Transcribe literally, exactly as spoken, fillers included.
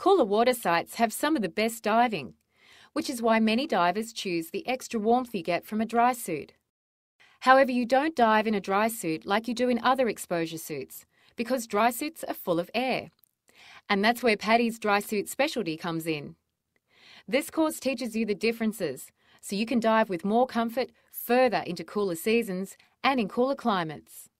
Cooler water sites have some of the best diving, which is why many divers choose the extra warmth you get from a dry suit. However, you don't dive in a dry suit like you do in other exposure suits, because dry suits are full of air. And that's where PADI's dry suit specialty comes in. This course teaches you the differences, so you can dive with more comfort further into cooler seasons and in cooler climates.